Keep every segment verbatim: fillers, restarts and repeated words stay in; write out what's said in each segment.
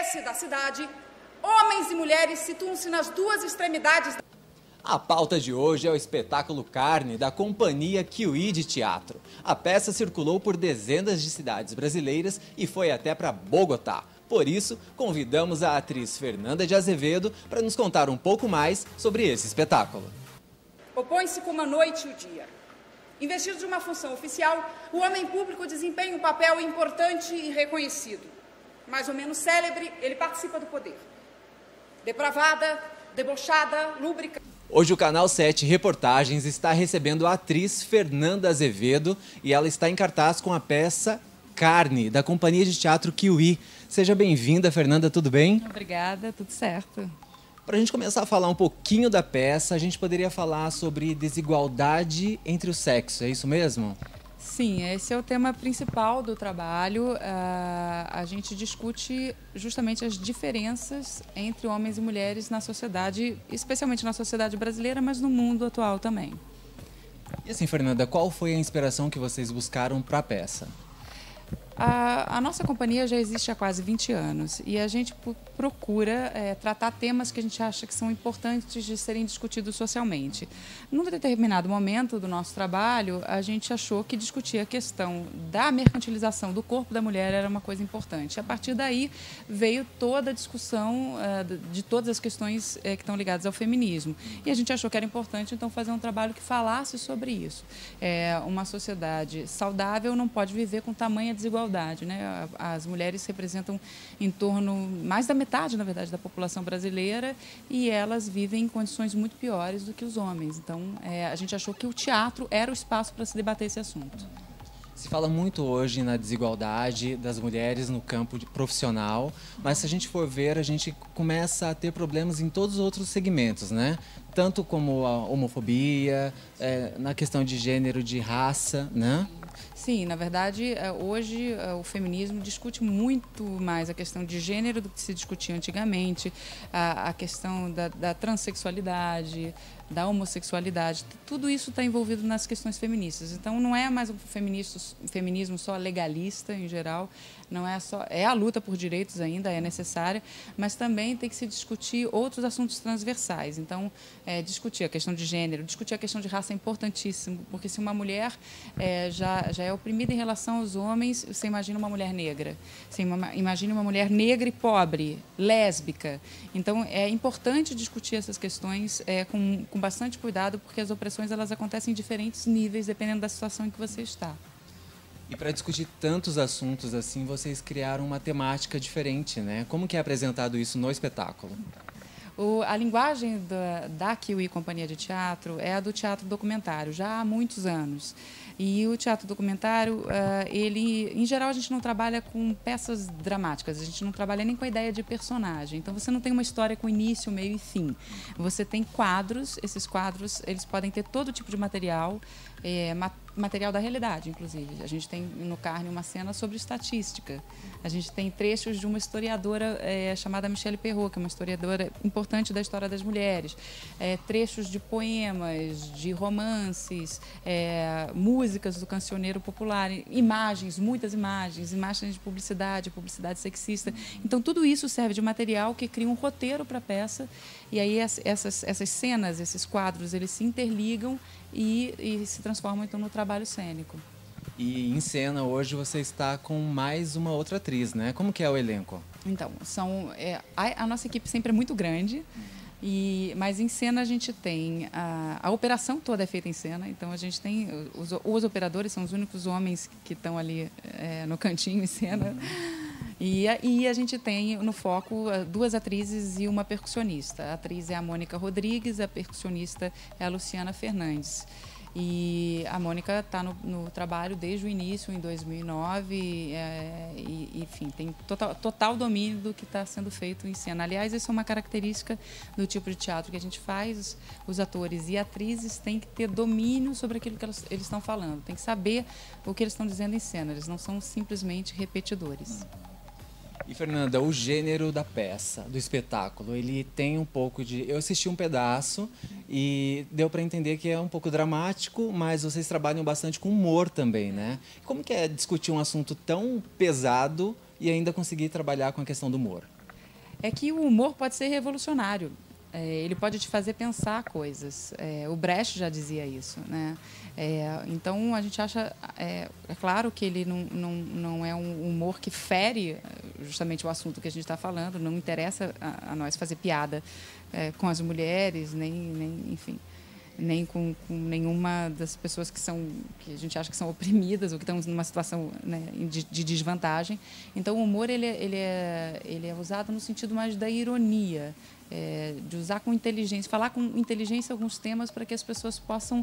desce da cidade, homens e mulheres situam-se nas duas extremidades. A pauta de hoje é o espetáculo Carne, da companhia Kiwi de Teatro. A peça circulou por dezenas de cidades brasileiras e foi até para Bogotá. Por isso, convidamos a atriz Fernanda de Azevedo para nos contar um pouco mais sobre esse espetáculo. Opõe-se como a noite e o dia. Investido de uma função oficial, o homem público desempenha um papel importante e reconhecido. Mais ou menos célebre, ele participa do poder. Depravada, debochada, lúbrica. Hoje o Canal sete Reportagens está recebendo a atriz Fernanda Azevedo e ela está em cartaz com a peça Carne, da companhia de teatro Kiwi. Seja bem-vinda, Fernanda, tudo bem? Obrigada, tudo certo. Para a gente começar a falar um pouquinho da peça, a gente poderia falar sobre desigualdade entre os sexos, é isso mesmo? Sim, esse é o tema principal do trabalho. Uh, a gente discute justamente as diferenças entre homens e mulheres na sociedade, especialmente na sociedade brasileira, mas no mundo atual também. E assim, Fernanda, qual foi a inspiração que vocês buscaram para a peça? A, a nossa companhia já existe há quase vinte anos e a gente procura é, tratar temas que a gente acha que são importantes de serem discutidos socialmente. Num determinado momento do nosso trabalho, a gente achou que discutir a questão da mercantilização do corpo da mulher era uma coisa importante. A partir daí veio toda a discussão é, de todas as questões é, que estão ligadas ao feminismo. E a gente achou que era importante, então, fazer um trabalho que falasse sobre isso. É, uma sociedade saudável não pode viver com tamanha desigualdade. Né? As mulheres representam em torno, mais da metade, na verdade, da população brasileira e elas vivem em condições muito piores do que os homens. Então, é, a gente achou que o teatro era o espaço para se debater esse assunto. Se fala muito hoje na desigualdade das mulheres no campo profissional, mas se a gente for ver, a gente começa a ter problemas em todos os outros segmentos, né? Tanto como a homofobia, é, na questão de gênero, de raça, né? Sim, na verdade, hoje o feminismo discute muito mais a questão de gênero do que se discutia antigamente, a, a questão da, da transexualidade, da homossexualidade, tudo isso está envolvido nas questões feministas. Então, não é mais um feminismo só legalista, em geral, não é só, é a luta por direitos ainda, é necessária, mas também tem que se discutir outros assuntos transversais. Então, é, discutir a questão de gênero, discutir a questão de raça é importantíssimo, porque se uma mulher é, já, já é oprimida em relação aos homens, você imagina uma mulher negra, você imagina uma mulher negra e pobre, lésbica. Então, é importante discutir essas questões é, com, com bastante cuidado, porque as opressões elas acontecem em diferentes níveis, dependendo da situação em que você está. E para discutir tantos assuntos assim, vocês criaram uma temática diferente, né? Como que é apresentado isso no espetáculo? O, a linguagem da, da Kiwi Companhia de Teatro é a do teatro documentário, já há muitos anos. E o teatro documentário, uh, ele, em geral, a gente não trabalha com peças dramáticas, a gente não trabalha nem com a ideia de personagem. Então, você não tem uma história com início, meio e fim. Você tem quadros, esses quadros eles podem ter todo tipo de material, é, material da realidade, inclusive. A gente tem no Carne uma cena sobre estatística. A gente tem trechos de uma historiadora é, chamada Michelle Perrault, que é uma historiadora importante da história das mulheres. É, trechos de poemas, de romances, é, músicas do cancioneiro popular, imagens, muitas imagens, imagens de publicidade, publicidade sexista. Então, tudo isso serve de material que cria um roteiro para a peça. E aí, essas, essas cenas, esses quadros, eles se interligam e, e se transformam, então, no trabalho cênico. E em cena, hoje, você está com mais uma outra atriz, né? Como que é o elenco? Então, são, é, a, a nossa equipe sempre é muito grande, e, mas em cena a gente tem... A, a operação toda é feita em cena, então a gente tem... Os, os operadores são os únicos homens que estão ali é, no cantinho em cena. E, e a gente tem no foco duas atrizes e uma percussionista. A atriz é a Mônica Rodrigues, a percussionista é a Luciana Fernandes. E a Mônica está no, no trabalho desde o início, em dois mil e nove, é, e, enfim, tem total, total domínio do que está sendo feito em cena. Aliás, isso é uma característica do tipo de teatro que a gente faz. Os atores e atrizes têm que ter domínio sobre aquilo que eles, eles estão falando, têm que saber o que eles estão dizendo em cena, eles não são simplesmente repetidores. E, Fernanda, o gênero da peça, do espetáculo, ele tem um pouco de... Eu assisti um pedaço e deu para entender que é um pouco dramático, mas vocês trabalham bastante com humor também, né? Como que é discutir um assunto tão pesado e ainda conseguir trabalhar com a questão do humor? é que o humor pode ser revolucionário. É, ele pode te fazer pensar coisas. É, o Brecht já dizia isso, né? É, então, a gente acha... É, é claro que ele não, não, não é um humor que fere justamente o assunto que a gente está falando. Não interessa a, a nós fazer piada é, com as mulheres, nem, nem enfim, nem com, com nenhuma das pessoas que, são, que a gente acha que são oprimidas ou que estão numa situação, né, de, de desvantagem. Então, o humor ele, ele, é, ele é usado no sentido mais da ironia, é, de usar com inteligência, falar com inteligência alguns temas para que as pessoas possam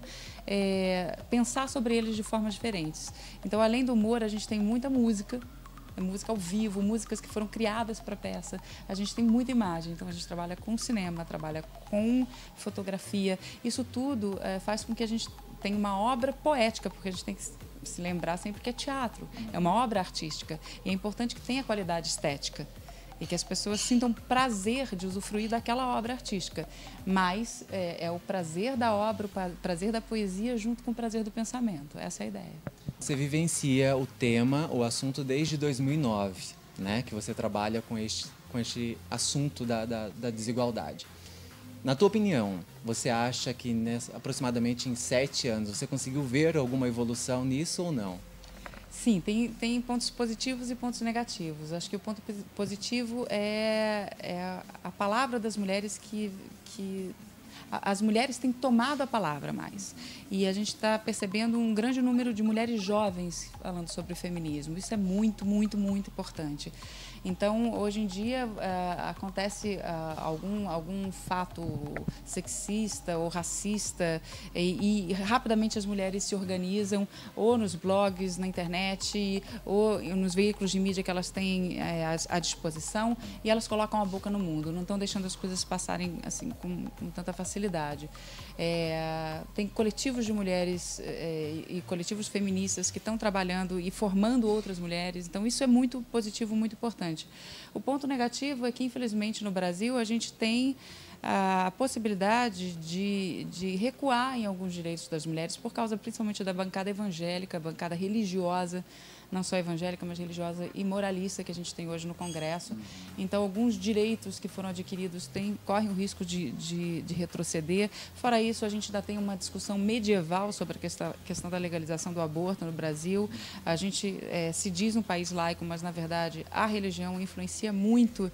é, pensar sobre eles de formas diferentes. Então, além do humor, a gente tem muita música, música ao vivo, músicas que foram criadas para a peça. A gente tem muita imagem, então a gente trabalha com cinema, trabalha com fotografia. Isso tudo é, faz com que a gente tenha uma obra poética, porque a gente tem que se lembrar sempre que é teatro, é uma obra artística. E é importante que tenha qualidade estética e que as pessoas sintam prazer de usufruir daquela obra artística. Mas é, é o prazer da obra, o prazer da poesia junto com o prazer do pensamento. Essa é a ideia. Você vivencia o tema, o assunto desde dois mil e nove, né? Que você trabalha com este, com este assunto da, da, da desigualdade. Na tua opinião, você acha que nessa, aproximadamente em sete anos você conseguiu ver alguma evolução nisso ou não? Sim, tem, tem pontos positivos e pontos negativos. Acho que o ponto positivo é, é a palavra das mulheres que... que as mulheres têm tomado a palavra mais. E a gente está percebendo um grande número de mulheres jovens falando sobre o feminismo. Isso é muito, muito, muito importante. Então, hoje em dia, uh, acontece uh, algum, algum fato sexista ou racista e, e rapidamente as mulheres se organizam ou nos blogs, na internet, ou nos veículos de mídia que elas têm uh, à disposição e elas colocam a boca no mundo, não estão deixando as coisas passarem assim, com, com tanta facilidade. É, tem coletivos de mulheres é, e coletivos feministas que estão trabalhando e formando outras mulheres, então isso é muito positivo, muito importante. O ponto negativo é que, infelizmente, no Brasil, a gente tem a possibilidade de, de recuar em alguns direitos das mulheres por causa, principalmente, da bancada evangélica, bancada religiosa, não só evangélica, mas religiosa e moralista que a gente tem hoje no Congresso. Então, alguns direitos que foram adquiridos têm, correm o risco de, de, de retroceder. Fora isso, a gente ainda tem uma discussão medieval sobre a questão, questão da legalização do aborto no Brasil. A gente é, se diz um país laico, mas, na verdade, a religião influencia muito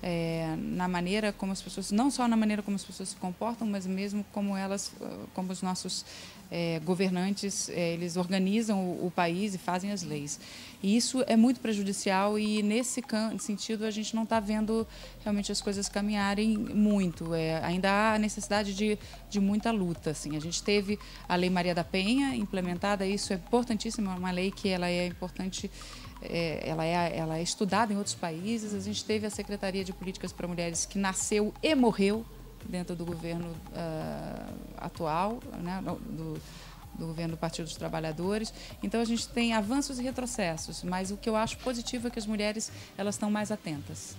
É, na maneira como as pessoas, não só na maneira como as pessoas se comportam, mas mesmo como elas, como os nossos é, governantes, é, eles organizam o, o país e fazem as leis. E isso é muito prejudicial e, nesse sentido, a gente não está vendo realmente as coisas caminharem muito. É, ainda há a necessidade de, de muita luta. Assim. A gente teve a Lei Maria da Penha implementada, isso é importantíssimo, é uma lei que ela é importante. É, ela, é, ela é estudada em outros países. A gente teve a Secretaria de Políticas para Mulheres, que nasceu e morreu dentro do governo uh, atual, né, do, do governo do Partido dos Trabalhadores. Então, a gente tem avanços e retrocessos, mas o que eu acho positivo é que as mulheres elas estão mais atentas.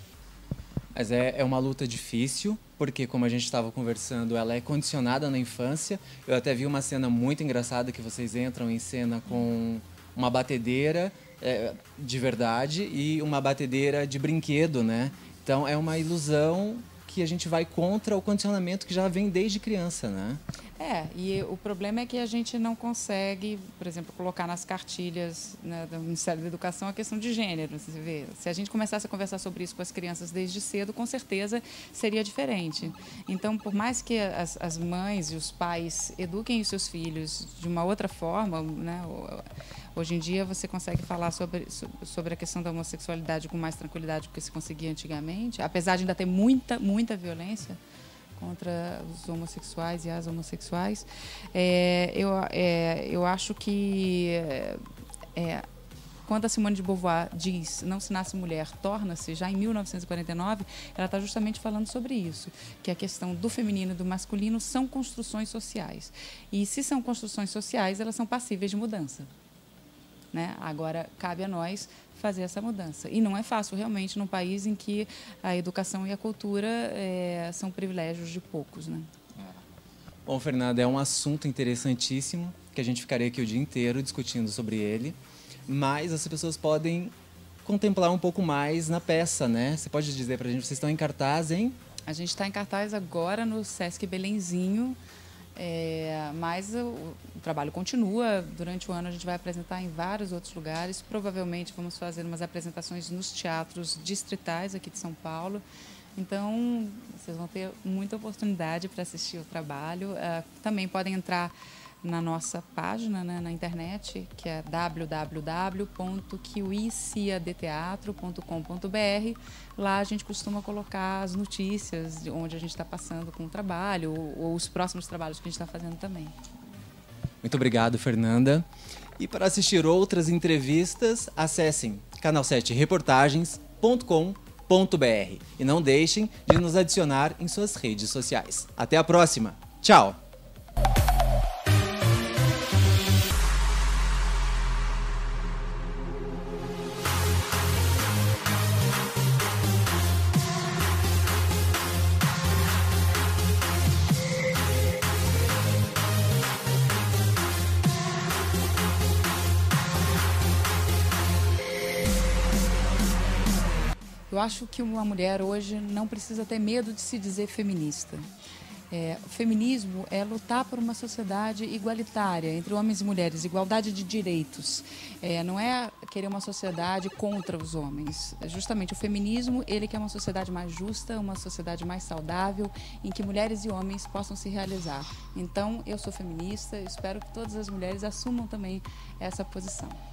Mas é, é uma luta difícil, porque, como a gente estava conversando, ela é condicionada na infância. Eu até vi uma cena muito engraçada que vocês entram em cena com uma batedeira É, de verdade e uma batedeira de brinquedo, né? Então é uma ilusão que a gente vai contra o condicionamento que já vem desde criança, né? É, e o problema é que a gente não consegue, por exemplo, colocar nas cartilhas, né, do Ministério da Educação a questão de gênero. Você vê, se a gente começasse a conversar sobre isso com as crianças desde cedo, com certeza seria diferente. Então, por mais que as, as mães e os pais eduquem os seus filhos de uma outra forma, né, hoje em dia você consegue falar sobre, sobre a questão da homossexualidade com mais tranquilidade do que se conseguia antigamente, apesar de ainda ter muita, muita violência contra os homossexuais e as homossexuais. É, eu, é, eu acho que é, quando a Simone de Beauvoir diz "não se nasce mulher, torna-se", já em mil novecentos e quarenta e nove, ela está justamente falando sobre isso, que a questão do feminino e do masculino são construções sociais. E se são construções sociais, elas são passíveis de mudança. Né? Agora, cabe a nós fazer essa mudança. E não é fácil, realmente, num país em que a educação e a cultura é, são privilégios de poucos. Né? Bom, Fernanda, é um assunto interessantíssimo, que a gente ficaria aqui o dia inteiro discutindo sobre ele, mas as pessoas podem contemplar um pouco mais na peça, né? Você pode dizer pra gente, vocês estão em cartaz, hein? A gente está em cartaz agora no Sesc Belenzinho, é, mas o, o trabalho continua. Durante o ano a gente vai apresentar em vários outros lugares. Provavelmente vamos fazer umas apresentações nos teatros distritais aqui de São Paulo. Então, vocês vão ter muita oportunidade para assistir o trabalho. Uh, também podem entrar na nossa página, né, na internet, que é w w w ponto kiwiciadeteatro ponto com ponto b r. Lá a gente costuma colocar as notícias de onde a gente está passando com o trabalho, ou, ou os próximos trabalhos que a gente está fazendo também. Muito obrigado, Fernanda. E para assistir outras entrevistas, acessem canal sete reportagens ponto com ponto b r e não deixem de nos adicionar em suas redes sociais. Até a próxima. Tchau! Eu acho que uma mulher hoje não precisa ter medo de se dizer feminista. É, o feminismo é lutar por uma sociedade igualitária entre homens e mulheres, igualdade de direitos. É, não é querer uma sociedade contra os homens. É justamente o feminismo, ele quer uma sociedade mais justa, uma sociedade mais saudável, em que mulheres e homens possam se realizar. Então, eu sou feminista, espero que todas as mulheres assumam também essa posição.